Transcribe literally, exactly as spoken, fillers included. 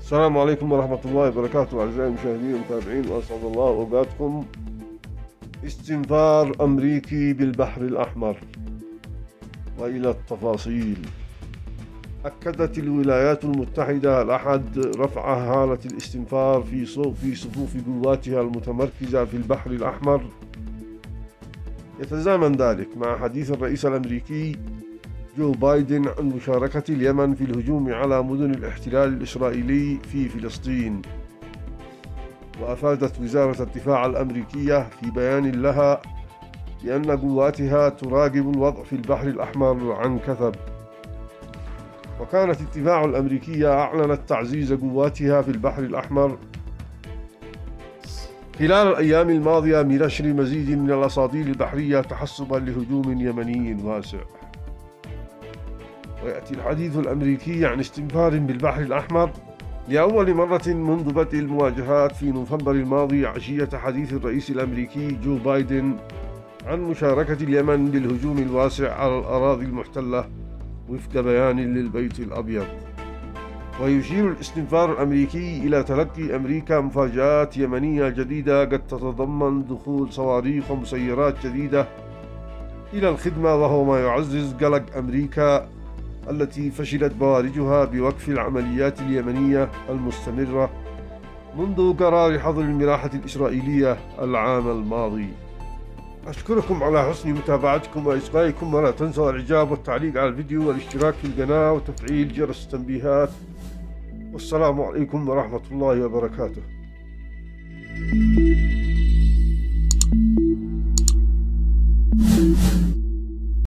السلام عليكم ورحمة الله وبركاته أعزائي المشاهدين والمتابعين، وأسعد الله أوقاتكم. استنفار أمريكي بالبحر الأحمر. وإلى التفاصيل. أكدت الولايات المتحدة الأحد رفع حالة الاستنفار في في صفوف قواتها المتمركزة في البحر الأحمر. يتزامن ذلك مع حديث الرئيس الأمريكي جو بايدن عن مشاركة اليمن في الهجوم على مدن الاحتلال الإسرائيلي في فلسطين. وأفادت وزارة الدفاع الأمريكية في بيان لها بأن قواتها تراقب الوضع في البحر الأحمر عن كثب. وكانت الدفاع الأمريكية أعلنت تعزيز قواتها في البحر الأحمر خلال الأيام الماضية بنشر مزيد من الأساطيل البحرية تحسبا لهجوم يمني واسع. ويأتي الحديث الأمريكي عن استنفار بالبحر الأحمر لأول مرة منذ بدء المواجهات في نوفمبر الماضي، عشية حديث الرئيس الأمريكي جو بايدن عن مشاركة اليمن بالهجوم الواسع على الأراضي المحتلة وفق بيان للبيت الأبيض. ويشير الاستنفار الأمريكي إلى تلقي أمريكا مفاجآت يمنية جديدة قد تتضمن دخول صواريخ ومسيرات جديدة إلى الخدمة، وهو ما يعزز قلق أمريكا التي فشلت بوارجها بوقف العمليات اليمنية المستمرة منذ قرار حظر الملاحة الإسرائيلية العام الماضي. أشكركم على حسن متابعتكم وإصغائكم، ولا تنسوا الإعجاب والتعليق على الفيديو والاشتراك في القناة وتفعيل جرس التنبيهات. والسلام عليكم ورحمة الله وبركاته.